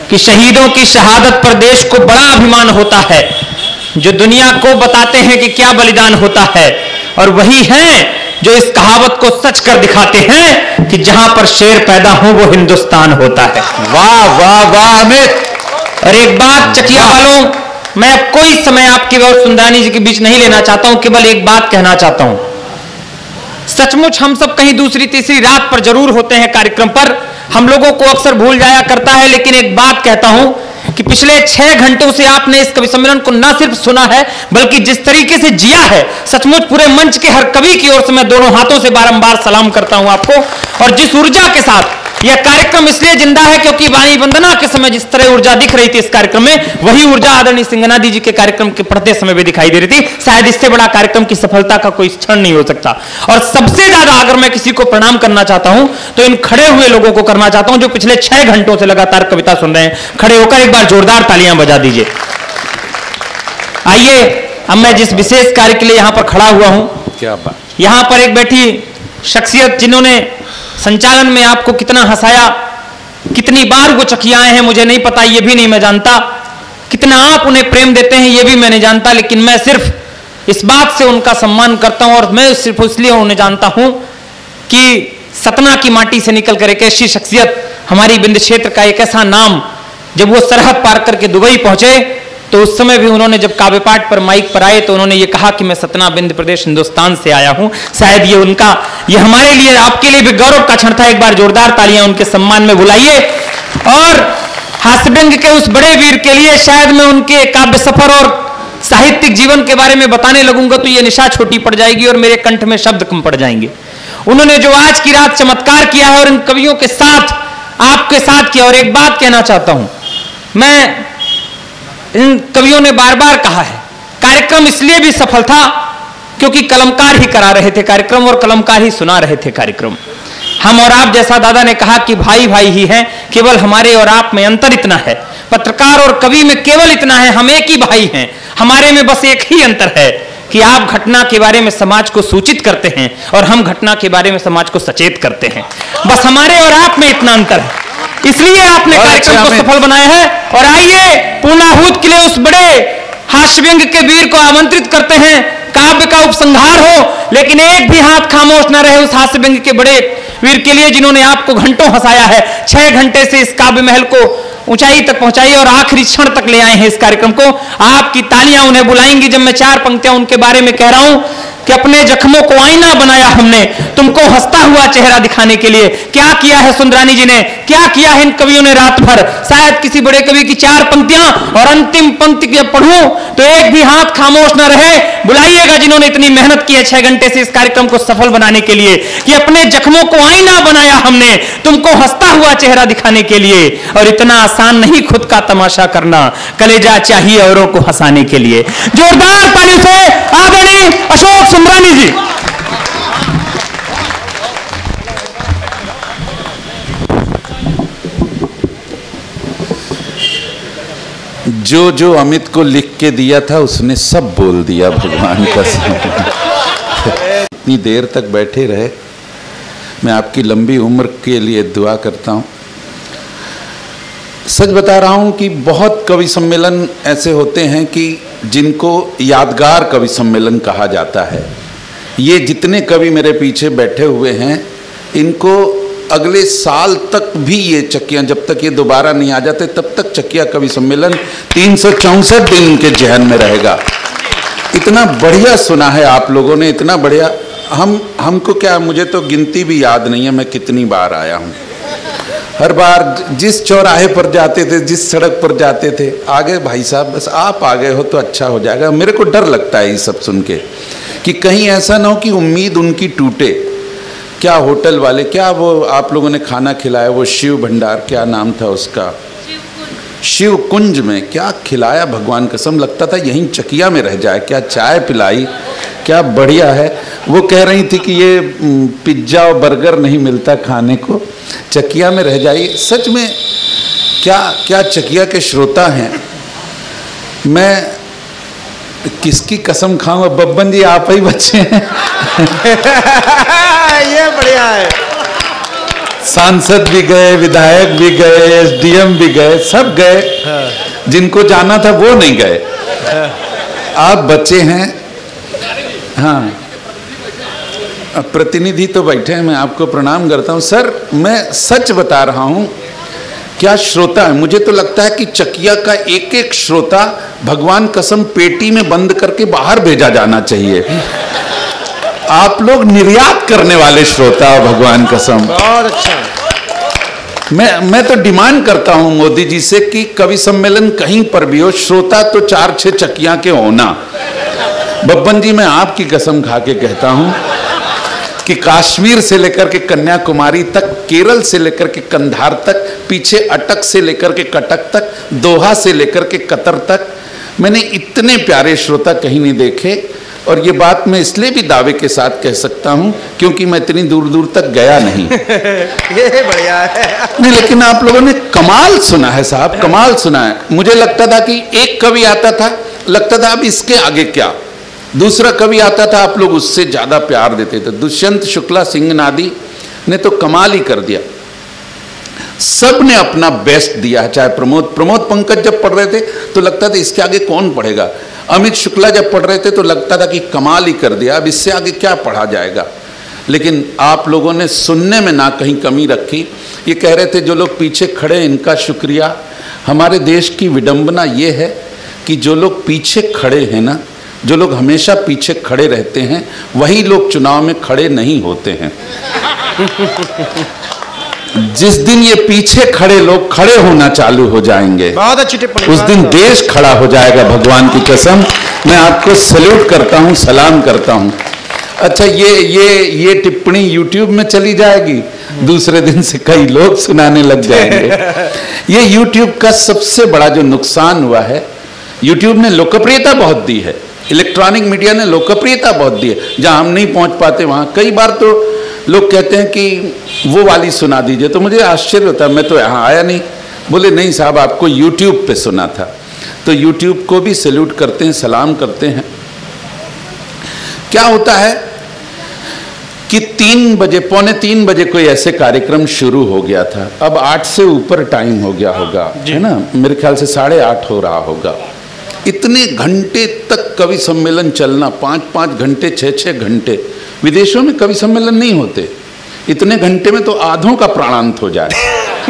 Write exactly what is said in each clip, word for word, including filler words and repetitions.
कि शहीदों की शहादत पर देश को बड़ा अभिमान होता है, जो दुनिया को बताते हैं कि क्या बलिदान होता है, और वही हैं जो इस कहावत को सच कर दिखाते हैं कि जहां पर शेर पैदा हो वो हिंदुस्तान होता है। वाह वाह वाह अमित। और एक बात चकिया वालों, मैं अब कोई समय आपके और सुंदरानी जी के बीच नहीं लेना चाहता हूं, केवल एक बात कहना चाहता हूं। सचमुच हम सब कहीं दूसरी तीसरी रात पर जरूर होते हैं कार्यक्रम पर, हम लोगों को अक्सर भूल जाया करता है, लेकिन एक बात कहता हूं कि पिछले छह घंटों से आपने इस कवि सम्मेलन को न सिर्फ सुना है बल्कि जिस तरीके से जिया है, सचमुच पूरे मंच के हर कवि की ओर से मैं दोनों हाथों से बारंबार सलाम करता हूं आपको। और जिस ऊर्जा के साथ यह कार्यक्रम इसलिए जिंदा है क्योंकि वाणी वंदना के समय जिस तरह ऊर्जा दिख रही थी इस कार्यक्रम में, वही ऊर्जा आदरणीय सिंगनादी जी के कार्यक्रम के पढ़ते समय भी दिखाई दे रही थी। शायद इससे बड़ा कार्यक्रम की सफलता का कोई क्षण नहीं हो सकता। और सबसे ज्यादा अगर मैं किसी को प्रणाम करना चाहता हूं तो इन खड़े हुए लोगों को करना चाहता हूं जो पिछले छह घंटों से लगातार कविता सुन रहे हैं। खड़े होकर एक बार जोरदार तालियां बजा दीजिए। आइए, अब मैं जिस विशेष कार्य के लिए यहां पर खड़ा हुआ हूं, क्या बात, यहां पर एक बैठी शख्सियत जिन्होंने संचालन में आपको कितना हंसाया, कितनी बार वो चकिया आए हैं मुझे नहीं पता, ये भी नहीं मैं जानता, कितना आप उन्हें प्रेम देते हैं ये भी मैं नहीं जानता, लेकिन मैं सिर्फ इस बात से उनका सम्मान करता हूं और मैं सिर्फ इसलिए उन्हें जानता हूं कि सतना की माटी से निकलकर एक ऐसी शख्सियत, हमारी बिंद क्षेत्र का एक ऐसा नाम, जब वो सरहद पार करके दुबई पहुंचे तो उस समय भी उन्होंने जब काव्य पाठ पर माइक पर आए तो उन्होंने ये कहा कि मैं सतना बिंद प्रदेश हिंदुस्तान से आया हूं। शायद ये उनका, ये हमारे लिए, आपके लिए भी गौरव का क्षण था। एक बार जोरदार तालियां उनके सम्मान में बुलाइए। और हास्यव्यंग के उस बड़े वीर के लिए शायद मैं उनके काव्य सफर और साहित्यिक जीवन के बारे में बताने लगूंगा तो ये निशा छोटी पड़ जाएगी और मेरे कंठ में शब्द कम पड़ जाएंगे। उन्होंने जो आज की रात चमत्कार किया है और इन कवियों के साथ, आपके साथ किया। और एक बात कहना चाहता हूं, मैं इन कवियों ने बार बार कहा है, कार्यक्रम इसलिए भी सफल था क्योंकि कलमकार ही करा रहे थे कार्यक्रम और कलमकार ही सुना रहे थे कार्यक्रम। हम और आप, जैसा दादा ने कहा कि भाई भाई ही हैं, केवल हमारे और आप में अंतर इतना है, पत्रकार और कवि में केवल इतना है, हम एक ही भाई हैं। हमारे में बस एक ही अंतर है कि आप घटना के बारे में समाज को सूचित करते हैं और हम घटना के बारे में समाज को सचेत करते हैं। बस हमारे और आप में इतना अंतर है, इसलिए आपने कार्यक्रम को सफल बनाया है। और आइए, पूर्णाहुत के लिए उस बड़े हास्यव्यंग के वीर को आमंत्रित करते हैं। काव्य का उपसंहार हो लेकिन एक भी हाथ खामोश न रहे उस हास्यव्यंग के बड़े वीर के लिए जिन्होंने आपको घंटों हंसाया है, छह घंटे से इस काव्य महल को ऊंचाई तक पहुंचाई और आखिरी क्षण तक ले आए हैं इस कार्यक्रम को। आपकी तालियां उन्हें बुलाएंगी जब मैं चार पंक्तियां उनके बारे में कह रहा हूं कि अपने जख्मों को आईना बनाया हमने, तुमको हंसता हुआ चेहरा दिखाने के लिए। क्या किया है सुंदरानी जी ने, क्या किया है इन कवियों ने रात भर। शायद किसी बड़े कवि की चार पंक्तियां और अंतिम पंक्ति जब पढ़ूं तो एक भी हाथ खामोश ना रहे। बुलाइएगा जिन्होंने इतनी मेहनत की है छह घंटे से इस कार्यक्रम को सफल बनाने के लिए, कि अपने जख्मों को आईना बनाया हमने, तुमको हंसता हुआ चेहरा दिखाने के लिए। और इतना आसान नहीं खुद का तमाशा करना, कलेजा चाहिए औरों को हंसाने के लिए। जोरदार ताली से आदरणीय अशोक सुंदरानी जी। जो जो अमित को लिख के दिया था उसने सब बोल दिया, भगवान का इतनी देर तक बैठे रहे। मैं आपकी लंबी उम्र के लिए दुआ करता हूँ। सच बता रहा हूँ कि बहुत कवि सम्मेलन ऐसे होते हैं कि जिनको यादगार कवि सम्मेलन कहा जाता है। ये जितने कवि मेरे पीछे बैठे हुए हैं, इनको अगले साल तक भी ये चकिया, जब तक ये दोबारा नहीं आ जाते तब तक चकिया कवि सम्मेलन तीन सौ चौंसठ दिन उनके जहन में रहेगा। इतना बढ़िया सुना है आप लोगों ने, इतना बढ़िया। हम हमको क्या, मुझे तो गिनती भी याद नहीं है मैं कितनी बार आया हूँ। हर बार जिस चौराहे पर जाते थे, जिस सड़क पर जाते थे, आगे भाई साहब बस आप आ गए हो तो अच्छा हो जाएगा। मेरे को डर लगता है ये सब सुन के कि कहीं ऐसा ना हो कि उम्मीद उनकी टूटे। क्या होटल वाले, क्या वो आप लोगों ने खाना खिलाया, वो शिव भंडार, क्या नाम था उसका, शिव कुंज में क्या खिलाया, भगवान कसम लगता था यहीं चकिया में रह जाए। क्या चाय पिलाई, क्या बढ़िया है। वो कह रही थी कि ये पिज्ज़ा और बर्गर नहीं मिलता खाने को, चकिया में रह जाइए। सच में क्या क्या चकिया के श्रोता हैं। मैं किसकी कसम खाऊं, बब्बन जी आप ही बच्चे हैं। ये बढ़िया है। सांसद भी गए, विधायक भी गए, एसडीएम भी गए, सब गए। जिनको जाना था वो नहीं गए। आप बचे हैं। हाँ, अब प्रतिनिधि तो बैठे हैं, मैं आपको प्रणाम करता हूं। सर, मैं सच बता रहा हूं, क्या श्रोता है। मुझे तो लगता है कि चकिया का एक एक श्रोता भगवान कसम पेटी में बंद करके बाहर भेजा जाना चाहिए। आप लोग निर्यात करने वाले श्रोता, भगवान कसम। बहुत अच्छा। मैं मैं तो डिमांड करता हूं मोदी जी से कि कवि सम्मेलन कहीं पर भी हो, श्रोता तो चार छह चकिया के होना। बब्बन जी, मैं आपकी कसम खा के कहता हूं कि कश्मीर से लेकर के कन्याकुमारी तक, केरल से लेकर के कंधार तक, पीछे अटक से लेकर के कटक तक, दोहा से लेकर के कतर तक, मैंने इतने प्यारे श्रोता कहीं नहीं देखे। और ये बात मैं इसलिए भी दावे के साथ कह सकता हूं क्योंकि मैं इतनी दूर दूर तक गया नहीं। ये बढ़िया है। नहीं, लेकिन आप लोगों ने कमाल सुना है साहब, कमाल सुना है। मुझे लगता था कि एक कवि आता था, लगता था अब इसके आगे क्या। दूसरा कवि आता था, आप लोग उससे ज्यादा प्यार देते थे। दुष्यंत शुक्ला सिंह नादी ने तो कमाल ही कर दिया। सब ने अपना बेस्ट दिया है। चाहे प्रमोद प्रमोद पंकज जब पढ़ रहे थे तो लगता था इसके आगे कौन पढ़ेगा। अमित शुक्ला जब पढ़ रहे थे तो लगता था कि कमाल ही कर दिया, अब इससे आगे क्या पढ़ा जाएगा। लेकिन आप लोगों ने सुनने में ना कहीं कमी रखी। ये कह रहे थे जो लोग पीछे खड़े हैं इनका शुक्रिया। हमारे देश की विडंबना ये है कि जो लोग पीछे खड़े हैं ना, जो लोग हमेशा पीछे खड़े रहते हैं, वही लोग चुनाव में खड़े नहीं होते हैं। जिस दिन ये पीछे खड़े लोग खड़े होना चालू हो जाएंगे, बहुत अच्छी टिप्पणी, उस दिन देश खड़ा हो जाएगा। भगवान की कसम, मैं आपको सैल्यूट करता हूं, सलाम करता हूं। अच्छा, ये ये ये टिप्पणी यूट्यूब में चली जाएगी, दूसरे दिन से कई लोग सुनाने लग जाएंगे। ये यूट्यूब का सबसे बड़ा जो नुकसान हुआ है, यूट्यूब ने लोकप्रियता बहुत दी है, इलेक्ट्रॉनिक मीडिया ने लोकप्रियता बहुत दी है। जहां हम नहीं पहुंच पाते वहां कई बार तो लोग कहते हैं कि वो वाली सुना दीजिए, तो मुझे आश्चर्य होता है, मैं तो यहाँ आया नहीं। बोले नहीं साहब, आपको यूट्यूब पे सुना था। तो यूट्यूब को भी सैल्यूट करते हैं, सलाम करते हैं। क्या होता है कि तीन बजे, पौने तीन बजे कोई ऐसे कार्यक्रम शुरू हो गया था। अब आठ से ऊपर टाइम हो गया होगा, है ना, मेरे ख्याल से साढ़े आठ हो रहा होगा। इतने घंटे तक कवि सम्मेलन चलना, पाँच पाँच घंटे, छः छः घंटे। विदेशों में कवि सम्मेलन नहीं होते। इतने घंटे में तो आधों का प्राणांत हो जाए।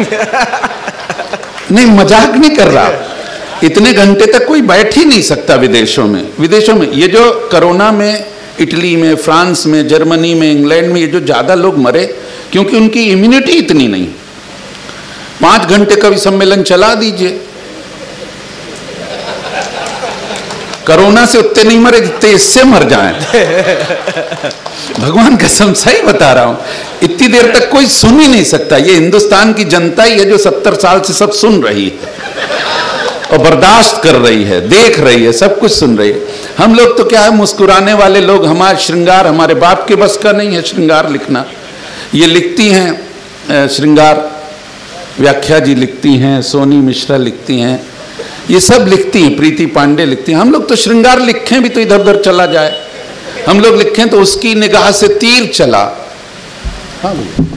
नहीं, मजाक नहीं कर रहा। इतने घंटे तक कोई बैठ ही नहीं सकता विदेशों में। विदेशों में ये जो कोरोना में इटली में, फ्रांस में, जर्मनी में, इंग्लैंड में ये जो ज़्यादा लोग मरे, क्योंकि उनकी इम्यूनिटी इतनी नहीं। पाँच घंटे कवि सम्मेलन चला दीजिए, कोरोना से उतने नहीं मरे जितने इससे मर जाएं। भगवान कसम सही बता रहा हूं, इतनी देर तक कोई सुन ही नहीं सकता। ये हिंदुस्तान की जनता ही है जो सत्तर साल से सब सुन रही है और बर्दाश्त कर रही है, देख रही है, सब कुछ सुन रही है। हम लोग तो क्या है, मुस्कुराने वाले लोग। हमारे श्रृंगार हमारे बाप के बस का नहीं है श्रृंगार लिखना। ये लिखती हैं श्रृंगार, व्याख्या जी लिखती हैं, सोनी मिश्रा लिखती हैं, ये सब लिखती हैं, प्रीति पांडे लिखती हैं। हम लोग तो श्रृंगार लिखें भी तो इधर उधर चला जाए, हम लोग लिखें तो उसकी निगाह से तीर चला। हाँ,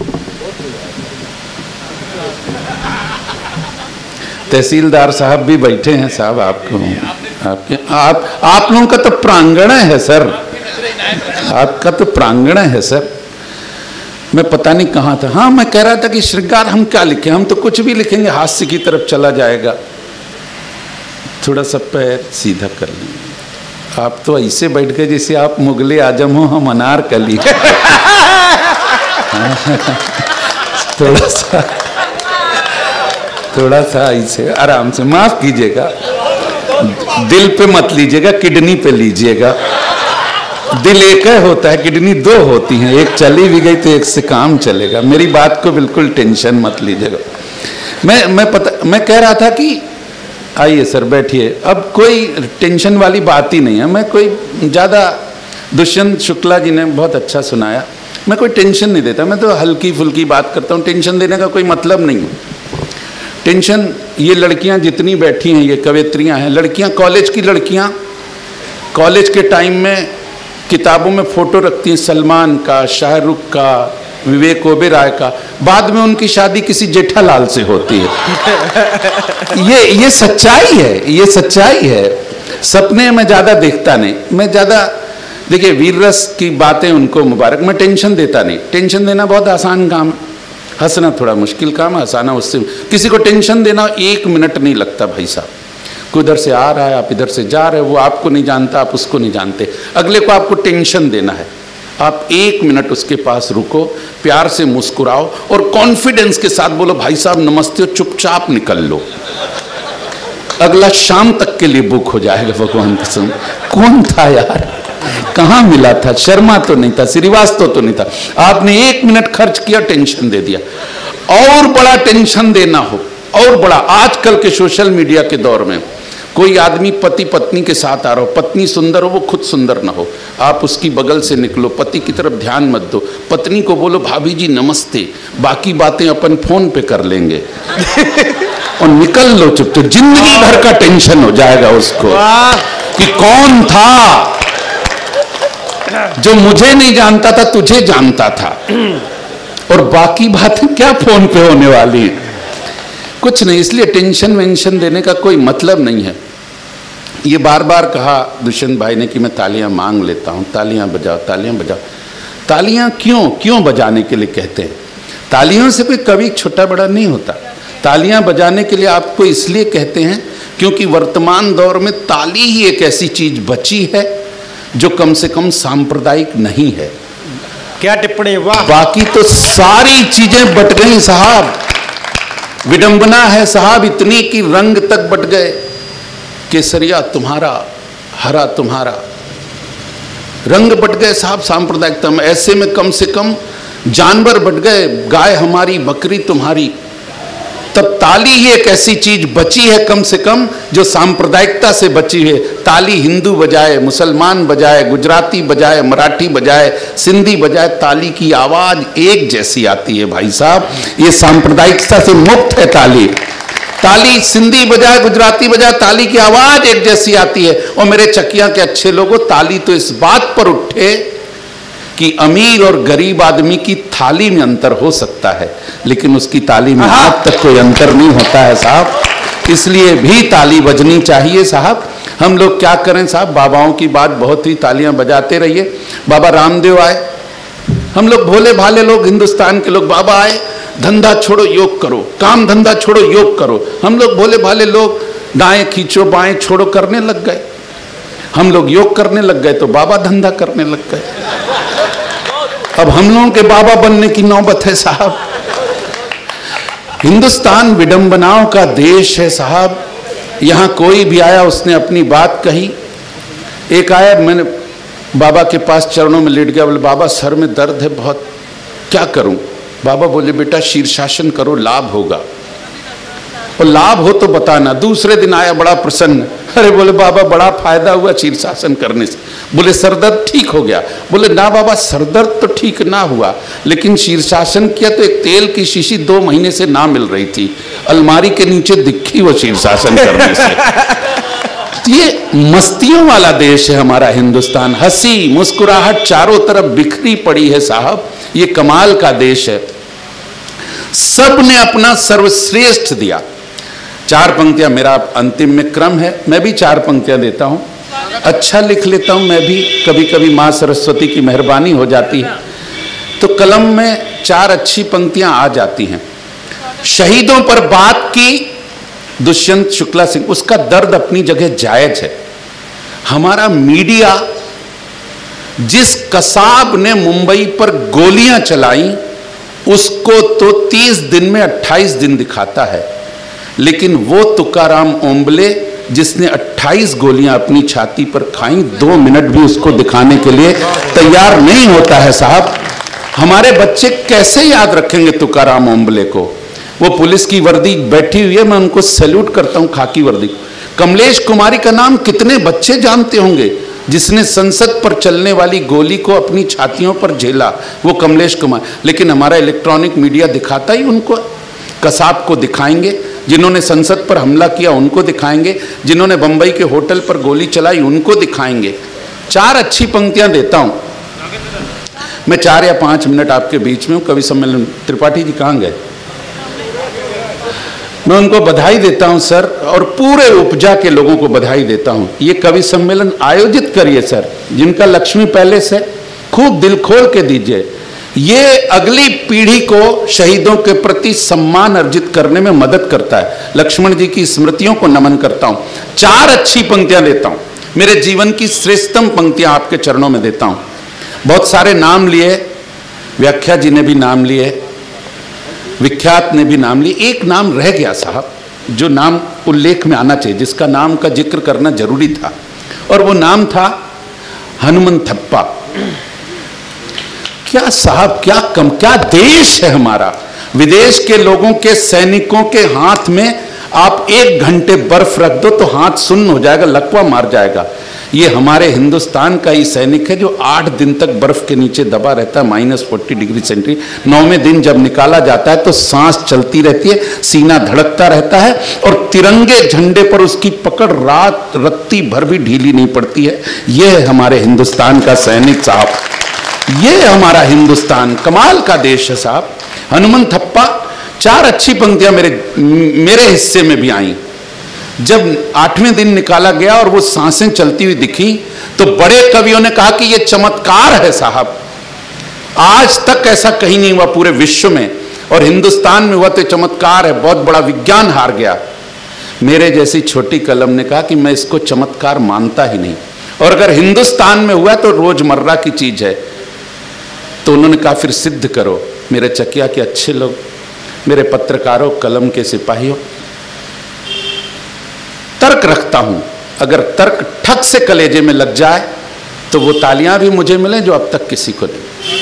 तहसीलदार साहब भी बैठे हैं साहब, आपको आपके आप आप लोगों का तो प्रांगण है सर, आपका तो प्रांगण है सर। मैं पता नहीं कहाँ था। हाँ, मैं कह रहा था कि श्रृंगार हम क्या लिखें, हम तो कुछ भी लिखेंगे हास्य की तरफ चला जाएगा। थोड़ा सा पैर सीधा कर लेंगे। आप तो ऐसे बैठ गए जैसे आप मुगले आजम हो, हम अनारकली। थोड़ा सा थोड़ा सा ऐसे आराम से, माफ कीजिएगा, दिल पे मत लीजिएगा, किडनी पे लीजिएगा। दिल एक है होता है, किडनी दो होती हैं, एक चली भी गई तो एक से काम चलेगा। मेरी बात को बिल्कुल टेंशन मत लीजिएगा। मैं मैं पता मैं कह रहा था कि आइए सर बैठिए। अब कोई टेंशन वाली बात ही नहीं है। मैं कोई ज़्यादा, दुष्यंत शुक्ला जी ने बहुत अच्छा सुनाया, मैं कोई टेंशन नहीं देता। मैं तो हल्की फुल्की बात करता हूँ, टेंशन देने का कोई मतलब नहीं है। टेंशन, ये लड़कियाँ जितनी बैठी हैं, ये कवयित्रियाँ हैं, लड़कियाँ, कॉलेज की लड़कियाँ, कॉलेज के टाइम में किताबों में फ़ोटो रखती हैं सलमान का, शाहरुख का, विवेक ओबेरॉय का, बाद में उनकी शादी किसी जेठालाल से होती है। ये ये सच्चाई है, ये सच्चाई है। सपने मैं ज्यादा देखता नहीं, मैं ज्यादा देखिए वीर रस की बातें उनको मुबारक, मैं टेंशन देता नहीं। टेंशन देना बहुत आसान काम है, हंसना थोड़ा मुश्किल काम है, हंसाना उससे। किसी को टेंशन देना एक मिनट नहीं लगता भाई साहब। कोई इधर से आ रहा है, आप इधर से जा रहे हो, वो आपको नहीं जानता, आप उसको नहीं जानते, अगले को आपको टेंशन देना है। आप एक मिनट उसके पास रुको, प्यार से मुस्कुराओ और कॉन्फिडेंस के साथ बोलो भाई साहब नमस्ते, चुपचाप निकल लो, अगला शाम तक के लिए बुक हो जाएगा। भगवान कसम, कौन था यार, कहाँ मिला था, शर्मा तो नहीं था, श्रीवास्तव तो नहीं था, आपने एक मिनट खर्च किया, टेंशन दे दिया। और बड़ा टेंशन देना हो, और बड़ा, आजकल के सोशल मीडिया के दौर में कोई आदमी पति पत्नी के साथ आ रहा हो, पत्नी सुंदर हो, वो खुद सुंदर ना हो, आप उसकी बगल से निकलो, पति की तरफ ध्यान मत दो, पत्नी को बोलो भाभी जी नमस्ते, बाकी बातें अपन फोन पे कर लेंगे और निकल लो चुपचाप। जिंदगी भर का टेंशन हो जाएगा उसको कि कौन था जो मुझे नहीं जानता था, तुझे जानता था, और बाकी बातें क्या फोन पे होने वाली है, कुछ नहीं। इसलिए टेंशन वेंशन देने का कोई मतलब नहीं है। ये बार बार कहा दुष्यंत भाई ने कि मैं तालियां मांग लेता हूं, तालियां बजाओ, तालियां बजाओ। तालियां क्यों क्यों बजाने के लिए कहते हैं? तालियों से कोई कभी छोटा बड़ा नहीं होता। तालियां बजाने के लिए आपको इसलिए कहते हैं क्योंकि वर्तमान दौर में ताली ही एक ऐसी चीज बची है जो कम से कम सांप्रदायिक नहीं है। क्या टिप्पणी, वाह। बाकी तो सारी चीजें बट गई साहब। विडंबना है साहब इतनी कि रंग तक बट गए, केसरिया तुम्हारा, हरा तुम्हारा, रंग बट गए साहब सांप्रदायिकता में। ऐसे में कम से कम जानवर बट गए, गाय हमारी, बकरी तुम्हारी। तब ताली ही एक ऐसी चीज बची है कम से कम जो सांप्रदायिकता से बची है। ताली हिंदू बजाए, मुसलमान बजाए, गुजराती बजाए, मराठी बजाए, सिंधी बजाए, ताली की आवाज एक जैसी आती है भाई साहब। ये सांप्रदायिकता से मुक्त है ताली। ताली सिंधी बजाए, गुजराती बजाए, ताली की आवाज एक जैसी आती है। और मेरे चकिया के अच्छे लोगों, ताली तो इस बात पर उठे कि अमीर और गरीब आदमी की थाली में अंतर हो सकता है, लेकिन उसकी ताली में आज तक कोई अंतर नहीं होता है साहब। इसलिए भी ताली बजनी चाहिए साहब। हम लोग क्या करें साहब, बाबाओं की बात बहुत ही, तालियां बजाते रहिए। बाबा रामदेव आए, हम लोग भोले भाले लोग, हिंदुस्तान के लोग, बाबा आए, धंधा छोड़ो योग करो, काम धंधा छोड़ो योग करो। हम लोग भोले भाले लोग दाएं खींचो बाएं छोड़ो करने लग गए। हम लोग योग करने लग गए तो बाबा धंधा करने लग गए। अब हम लोगों के बाबा बनने की नौबत है साहब। हिंदुस्तान विडंबनाओं का देश है साहब। यहां कोई भी आया उसने अपनी बात कही। एक आया, मैंने बाबा के पास चरणों में लेट गया, बोले बाबा सर में दर्द है बहुत, क्या करूं? बाबा बोले बेटा शीर्षासन करो, लाभ होगा, और लाभ हो तो बताना। दूसरे दिन आया बड़ा प्रसन्न, अरे बोले बाबा बड़ा फायदा हुआ शीर्षासन करने से। बोले सरदर्द ठीक हो गया? बोले ना बाबा सरदर्द तो ठीक ना हुआ, लेकिन शीर्षासन किया तो एक तेल की शीशी दो महीने से ना मिल रही थी, अलमारी के नीचे दिखी वो शीर्षासन करने से। ये मस्तियों वाला देश है हमारा हिंदुस्तान। हंसी मुस्कुराहट चारों तरफ बिखरी पड़ी है साहब। ये कमाल का देश है। सब ने अपना सर्वश्रेष्ठ दिया। चार पंक्तियां मेरा अंतिम में क्रम है, मैं भी चार पंक्तियां देता हूं, अच्छा लिख लेता हूं मैं भी, कभी कभी मां सरस्वती की मेहरबानी हो जाती है तो कलम में चार अच्छी पंक्तियां आ जाती हैं। शहीदों पर बात की दुष्यंत शुक्ला सिंह, उसका दर्द अपनी जगह जायज है। हमारा मीडिया जिस कसाब ने मुंबई पर गोलियां चलाई उसको तो तीस दिन में अट्ठाईस दिन दिखाता है, लेकिन वो तुकाराम ओंबले जिसने अट्ठाईस गोलियां अपनी छाती पर खाई, दो मिनट भी उसको दिखाने के लिए तैयार नहीं होता है साहब। हमारे बच्चे कैसे याद रखेंगे तुकाराम ओंबले को? वो पुलिस की वर्दी बैठी हुई है, मैं उनको सैल्यूट करता हूं, खाकी वर्दी। कमलेश कुमारी का नाम कितने बच्चे जानते होंगे, जिसने संसद पर चलने वाली गोली को अपनी छातियों पर झेला, वो कमलेश कुमार। लेकिन हमारा इलेक्ट्रॉनिक मीडिया दिखाता ही उनको। कसाब को दिखाएंगे, जिन्होंने संसद पर हमला किया उनको दिखाएंगे, जिन्होंने बंबई के होटल पर गोली चलाई उनको दिखाएंगे। चार अच्छी पंक्तियां देता हूं। मैं चार या पांच मिनट आपके बीच में हूं। कवि सम्मेलन त्रिपाठी जी कहाँ गए? मैं उनको बधाई देता हूं सर, और पूरे उपजा के लोगों को बधाई देता हूं। ये कवि सम्मेलन आयोजित करिए सर, जिनका लक्ष्मी पैलेस है, खूब दिल खोल के दीजिए। ये अगली पीढ़ी को शहीदों के प्रति सम्मान अर्जित करने में मदद करता है। लक्ष्मण जी की स्मृतियों को नमन करता हूं। चार अच्छी पंक्तियां देता हूं, मेरे जीवन की श्रेष्ठतम पंक्तियां आपके चरणों में देता हूं। बहुत सारे नाम लिए, व्याख्या जी ने भी नाम लिए, विख्यात ने भी नाम लिए। एक नाम रह गया साहब, जो नाम उल्लेख में आना चाहिए, जिसका नाम का जिक्र करना जरूरी था, और वो नाम था हनुमंथप्पा। क्या साहब, क्या कम, क्या देश है हमारा। विदेश के लोगों के सैनिकों के हाथ में आप एक घंटे बर्फ रख दो तो हाथ सुन्न हो जाएगा, लकवा मार जाएगा। ये हमारे हिंदुस्तान का ही सैनिक है जो आठ दिन तक बर्फ के नीचे दबा रहता है, माइनस फोर्टी डिग्री सेंटीग्रेड। नौवें दिन जब निकाला जाता है तो सांस चलती रहती है, सीना धड़कता रहता है, और तिरंगे झंडे पर उसकी पकड़ रात रत्ती भर भी ढीली नहीं पड़ती है। ये है हमारे हिंदुस्तान का सैनिक साहब, ये हमारा हिंदुस्तान कमाल का देश है साहब। हनुमंथप्पा। चार अच्छी पंक्तियां मेरे मेरे हिस्से में भी आई। जब आठवें दिन निकाला गया और वो सांसें चलती हुई दिखी तो बड़े कवियों ने कहा कि ये चमत्कार है साहब, आज तक ऐसा कहीं नहीं हुआ पूरे विश्व में, और हिंदुस्तान में हुआ तो चमत्कार है, बहुत बड़ा विज्ञान हार गया। मेरे जैसी छोटी कलम ने कहा कि मैं इसको चमत्कार मानता ही नहीं, और अगर हिंदुस्तान में हुआ तो रोजमर्रा की चीज है। तो उन्होंने कहा फिर सिद्ध करो। मेरे चकिया के अच्छे लोग, मेरे पत्रकारों, कलम के सिपाहियों, तर्क रखता हूं, अगर तर्क ठक से कलेजे में लग जाए तो वो तालियां भी मुझे मिले जो अब तक किसी को नहीं।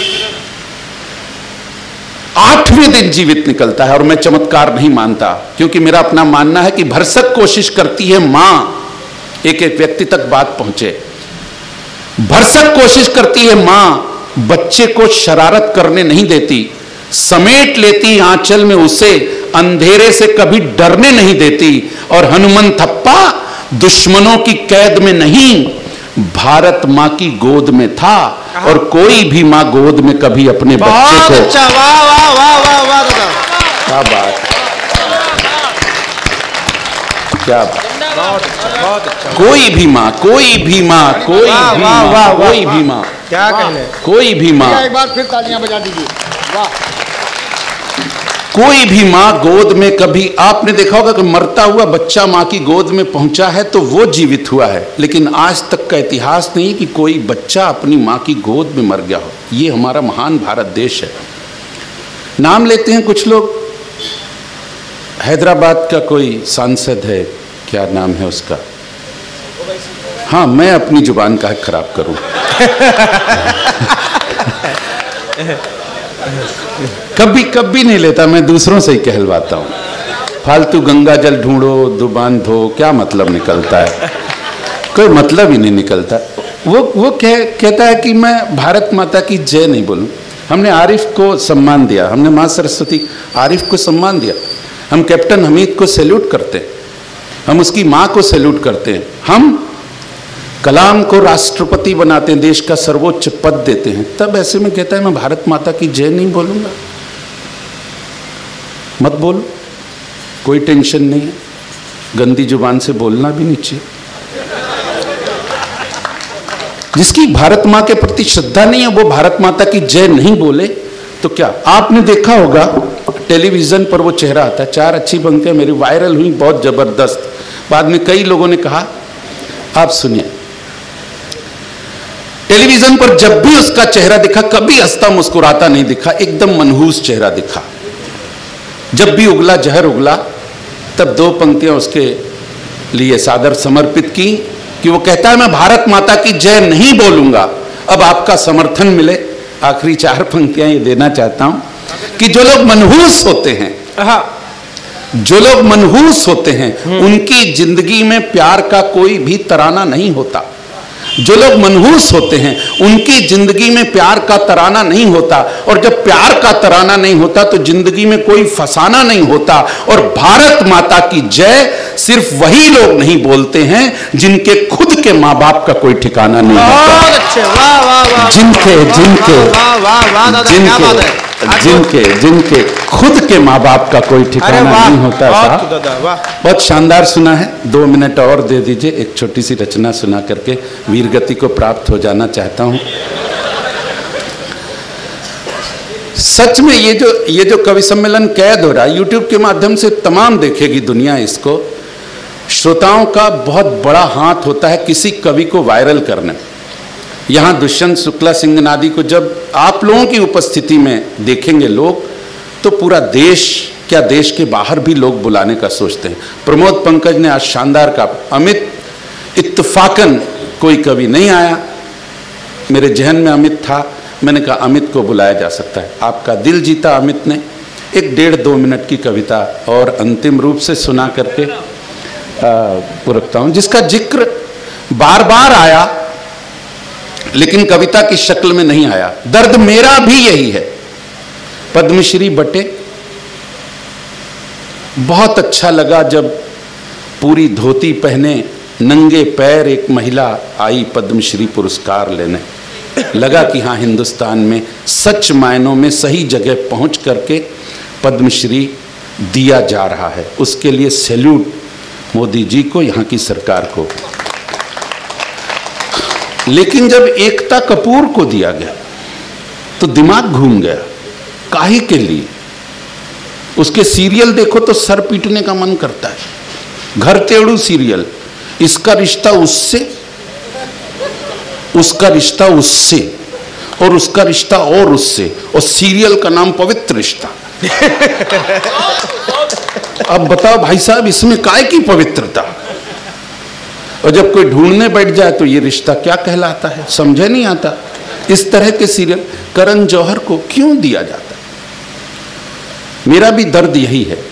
आठवें दिन जीवित निकलता है, और मैं चमत्कार नहीं मानता, क्योंकि मेरा अपना मानना है कि भरसक कोशिश करती है मां, एक एक व्यक्ति तक बात पहुंचे। भरसक कोशिश करती है मां, बच्चे को शरारत करने नहीं देती, समेट लेती आंचल में उसे, अंधेरे से कभी डरने नहीं देती। और हनुमंथप्पा दुश्मनों की कैद में नहीं, भारत मां की गोद में था, और कोई भी मां गोद में कभी अपने बच्चे को। अच्छा, वाह वाह वाह वाह वाह दादा, क्या बात, क्या बात। बहुत बहुत अच्छा। कोई भी मां, कोई भी मां, कोई वाह, भी वाह, मां, वाह, कोई वाह, भी मां, क्या कहने, कोई भी मां, एक बार फिर तालियां बजा दीजिए। वाह, कोई भी मां गोद में कभी, आपने देखा होगा कि मरता हुआ बच्चा मां की गोद में पहुंचा है तो वो जीवित हुआ है, लेकिन आज तक का इतिहास नहीं कि कोई बच्चा अपनी मां की गोद में मर गया हो। ये हमारा महान भारत देश है। नाम लेते हैं कुछ लोग। हैदराबाद का कोई सांसद है, क्या नाम है उसका? हाँ, मैं अपनी जुबान का खराब करूं। कभी कभी नहीं लेता, मैं दूसरों से ही कहलवाता हूं। फालतू गंगा जल ढूंढो, दुबान धो, क्या मतलब निकलता है? कोई मतलब ही नहीं निकलता। वो वो कह कहता है कि मैं भारत माता की जय नहीं बोलूं। हमने आरिफ को सम्मान दिया, हमने माँ सरस्वती आरिफ को सम्मान दिया, हम कैप्टन हमीद को सैल्यूट करते हैं, हम उसकी माँ को सैल्यूट करते हैं, हम कलाम को राष्ट्रपति बनाते हैं, देश का सर्वोच्च पद देते हैं। तब ऐसे में कहता है मैं भारत माता की जय नहीं बोलूंगा। मत बोलो, कोई टेंशन नहीं है, गंदी जुबान से बोलना भी नहीं चाहिए। जिसकी भारत माँ के प्रति श्रद्धा नहीं है वो भारत माता की जय नहीं बोले तो क्या? आपने देखा होगा टेलीविजन पर वो चेहरा आता है। चार अच्छी पंक्तियां मेरी वायरल हुई, बहुत जबरदस्त। बाद में कई लोगों ने कहा, आप सुनिए, टेलीविजन पर जब भी उसका चेहरा दिखा, कभी हंसता मुस्कुराता नहीं दिखा, एकदम मनहूस चेहरा दिखा। जब भी उगला जहर उगला, तब दो पंक्तियां उसके लिए सादर समर्पित की कि वो कहता है मैं भारत माता की जय नहीं बोलूंगा। अब आपका समर्थन मिले। आखिरी चार पंक्तियां ये देना चाहता हूं कि जो लोग मनहूस होते हैं, जो लोग मनहूस होते हैं, उनकी जिंदगी में प्यार का कोई भी तराना नहीं होता। जो लोग मनहूस होते हैं उनकी जिंदगी में प्यार का तराना नहीं होता, और जब प्यार का तराना नहीं होता तो जिंदगी में कोई फसाना नहीं होता। और भारत माता की जय सिर्फ वही लोग नहीं बोलते हैं जिनके खुद के माँ बाप का कोई ठिकाना नहीं होता। बहुत अच्छे, वाह वाह वाह, जिनके जिनके वाह वाह वाह दादा, क्या बात है। जिनके जिनके खुद के माँ बाप का कोई अरे ठिकाना वाह, नहीं होता बहुत साहब। दादा, वाह। बहुत शानदार सुना है। दो मिनट और दे दीजिए, एक छोटी सी रचना सुना करके वीरगति को प्राप्त हो जाना चाहता हूं। सच में ये जो ये जो कवि सम्मेलन कैद हो रहा है, यूट्यूब के माध्यम से तमाम देखेगी दुनिया इसको। श्रोताओं का बहुत बड़ा हाथ होता है किसी कवि को वायरल करने। यहाँ दुष्यंत शुक्ला सिंगनादी को जब आप लोगों की उपस्थिति में देखेंगे लोग, तो पूरा देश, क्या देश के बाहर भी लोग बुलाने का सोचते हैं। प्रमोद पंकज ने आज शानदार का, अमित इत्तफाकन कोई कवि नहीं आया, मेरे जहन में अमित था, मैंने कहा अमित को बुलाया जा सकता है। आपका दिल जीता अमित ने। एक डेढ़ दो मिनट की कविता और अंतिम रूप से सुना करके पुरखता हूँ, जिसका जिक्र बार बार आया लेकिन कविता की शक्ल में नहीं आया। दर्द मेरा भी यही है। पद्मश्री बटे, बहुत अच्छा लगा जब पूरी धोती पहने नंगे पैर एक महिला आई पद्मश्री पुरस्कार लेने। लगा कि हाँ, हिंदुस्तान में सच मायनों में सही जगह पहुंच करके पद्मश्री दिया जा रहा है। उसके लिए सैल्यूट मोदी जी को, यहाँ की सरकार को। लेकिन जब एकता कपूर को दिया गया तो दिमाग घूम गया। काहे के लिए? उसके सीरियल देखो तो सर पीटने का मन करता है। घर तेड़ू सीरियल, इसका रिश्ता उससे, उसका रिश्ता उससे, और उसका रिश्ता और उससे, और सीरियल का नाम पवित्र रिश्ता। अब बताओ भाई साहब, इसमें काय की पवित्रता? और जब कोई ढूंढने बैठ जाए तो ये रिश्ता क्या कहलाता है, समझे नहीं आता। इस तरह के सीरियल करण जौहर को क्यों दिया जाता है? मेरा भी दर्द यही है।